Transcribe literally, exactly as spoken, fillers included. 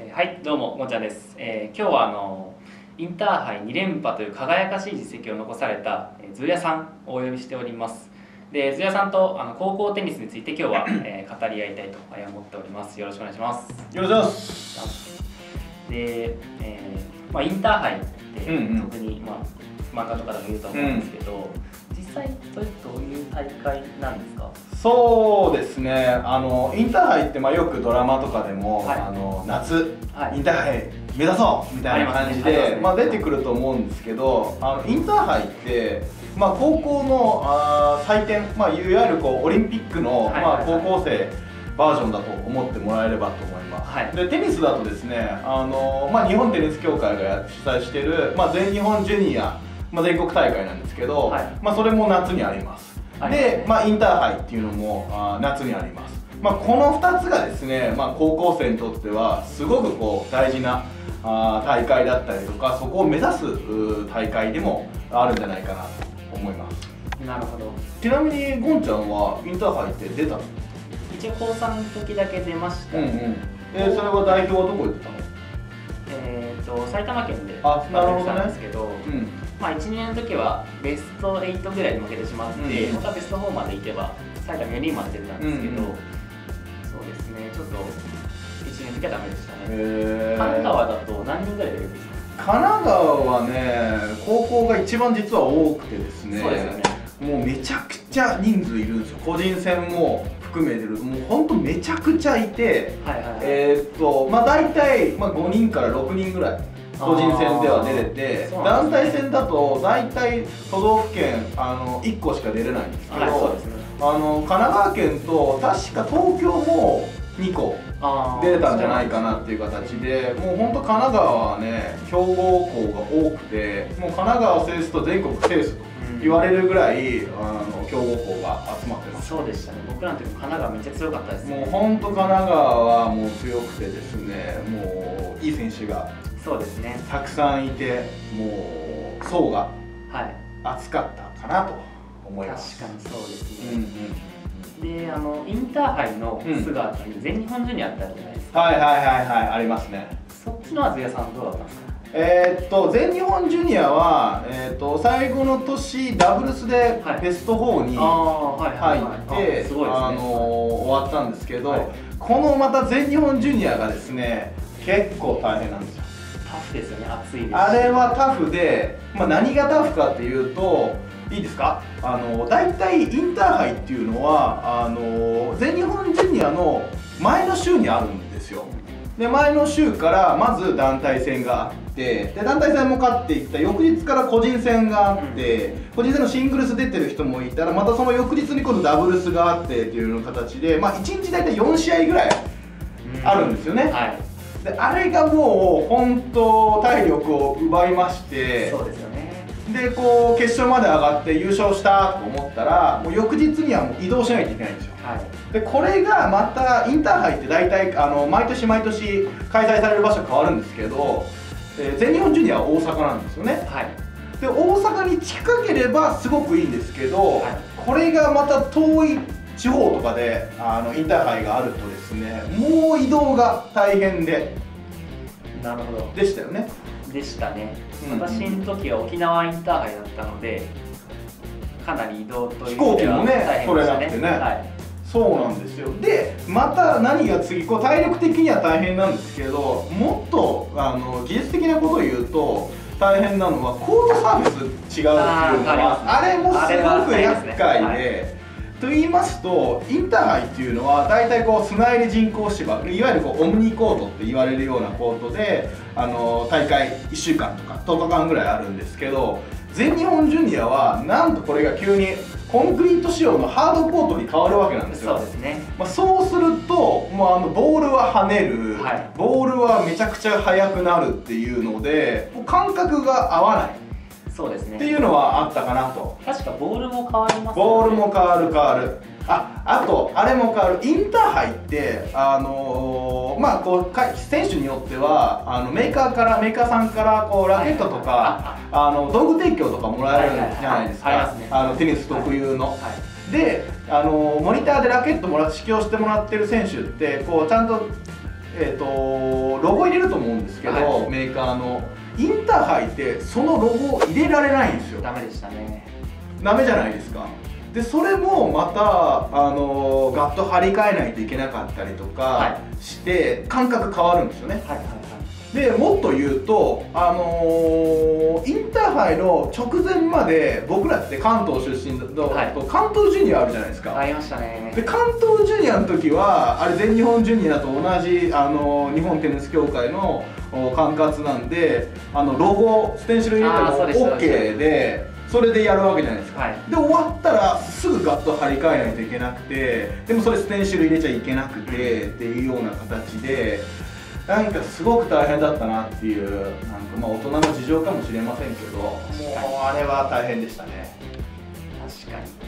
えー、はい、どうも、ごんちゃんです。えー、今日はあのインターハイに連覇という輝かしい実績を残された、えー、ズーヤさんをお呼びしております。で、ズーヤさんとあの高校テニスについて今日は、えー、語り合いたいと思っております。よろしくお願いします。 よろしくお願いします。 で、えーまあ、インターハイって、うんうん、特に、まあ、漫画とかでも言うと思うんですけど、うん、実際それどういう大会なんですか？ そうですね、あのインターハイってまあよくドラマとかでも、はい、あの夏、はい、インターハイ目指そうみたいな感じで、ねまあ、出てくると思うんですけど、あのインターハイって、まあ、高校のあ祭典、まあ、いわゆるこうオリンピックの、まあ、高校生バージョンだと思ってもらえればと思います。はい、でテニスだとですね、あの、まあ、日本テニス協会が主催している、まあ、全日本ジュニア、まあ、全国大会なんですけど、はい、まあ、それも夏にあります。で、まあ、インターハイっていうのもあ夏にあります。まあ、このふたつがですね、まあ、高校生にとってはすごくこう大事なあ大会だったりとか、そこを目指す大会でもあるんじゃないかなと思います。 なるほど。 ちなみにゴンちゃんはインターハイって出たの？ 一応高さんの時だけ出ました。 うんうん。でそれは代表はどこで出たの？ えっと埼玉県で出たんですけど、うんまあ、いち、にねんの時はベストはちぐらいで負けてしまって、うん、またベストよんまでいけば埼玉よにんまで出てたんですけど、うんうん、そうですね、ちょっといちねんの時はダメでしたね。神奈川だと何人ぐらい出るんですか？ 神奈川はね、高校が一番実は多くてですね、 そうですよね、 もうめちゃくちゃ人数いるんですよ。個人戦も含めてる、もうほんとめちゃくちゃいて、えーっとまあ大体、まあ、ごにんからろくにんぐらい個人戦では出れて、ね、団体戦だと大体都道府県あのいっこしか出れないんですけど、はい、そうですね、あの神奈川県と確か東京もにこ出れたんじゃないかなっていう形で、もうほんと神奈川はね強豪校が多くて、もう神奈川を制すと全国制すと言われるぐらい、うん、あの強豪校が集まってます。 そうでしたね、僕らの時も神奈川めっちゃ強かったですね。 もうほんと神奈川はもう強くてですね、もういい選手がそうですね、 たくさんいて、もう層が厚かったかなと思います。 確かにそうですね。うんうん、で、あのインターハイのすぐあたり、うん、全日本ジュニアってあるじゃないですか。 はいはいはいはい、ありますね。 そっちのはズーヤさんどうだったんですか？ えー、っと全日本ジュニアは、えー、っと最後の年ダブルスでベストよんに入って終わったんですけど、はい、このまた全日本ジュニアがですね結構大変なんですよ。 タフですよね、暑いです。 あれはタフで、まあ、何がタフかっていうと、いいですか、あの大体インターハイっていうのはあの全日本ジュニアの前の週にあるんですよ。で前の週からまず団体戦があって、で団体戦も勝っていった翌日から個人戦があって、うん、個人戦のシングルス出てる人もいたらまたその翌日に今度ダブルスがあってっていう形で、まあ、いちにち大体よんしあいぐらいあるんですよね。うん、はい、であれがもう本当体力を奪いまして、 そうですよね。 でこう決勝まで上がって優勝したと思ったら、もう翌日にはもう移動しないといけないんですよ。はい、でこれがまたインターハイって大体あの毎年毎年開催される場所変わるんですけど、えー、全日本ジュニアは大阪なんですよね。はい、で大阪に近ければすごくいいんですけど、はい、これがまた遠い地方とかであのインターハイがあるとですね、もう移動が大変で、 なるほど、 でしたよね。 でしたね、うん、私の時は沖縄インターハイだったのでかなり移動という意味では大変でしたね。飛行機もね、取れなくてね、はい、そうなんですよ。でまた何が次、こう体力的には大変なんですけど、もっとあの技術的なことを言うと大変なのはコートサービス違うっていうのは あ, あれもすごく厄介で、と言いますと、インターハイっていうのは大体こう砂入り人工芝、いわゆるこうオムニコートって言われるようなコートで、あの大会いっしゅうかんとかとおかかんぐらいあるんですけど、全日本ジュニアはなんとこれが急にコンクリート仕様のハードコートに変わるわけなんですよ。 そうですね、 まあ、そうするともうあのボールは跳ねる、はい、ボールはめちゃくちゃ速くなるっていうので、もう感覚が合わない、 そうですね、 っていうのはあったかなと。 確かボールも変わりますよね。 ボールも変わる変わる。あ、あとあれも変わる。インターハイってあのー、まあこう選手によってはあのメーカーからメーカーさんからこうラケットとかあの道具提供とかもらえるじゃないですか。あのテニス特有の。はいはい、で、あのー、モニターでラケットもらって試供してもらってる選手ってこうちゃんとえー、とロゴ入れると思うんですけど、はい、メーカーのインターハイってそのロゴを入れられないんですよ。 ダメでしたね。 ダメじゃないですか。でそれもまたあのガッと張り替えないといけなかったりとかして、はい、感覚変わるんですよね。はいはいはい、でもっと言うと、あのー、インターハイの直前まで僕らって関東出身だと、はい、関東ジュニアあるじゃないですか。 ありましたね。 で関東ジュニアの時はあれ全日本ジュニアと同じ、あのー、日本テニス協会の管轄なんで、あのロゴステンシル入れても OK で。それでやるわけじゃないですか、はい、で終わったらすぐガッと張り替えないといけなくて、でもそれステンシル入れちゃいけなくてっていうような形で、なんかすごく大変だったなっていう、なんかまあ大人の事情かもしれませんけど、もうあれは大変でしたね。 確かに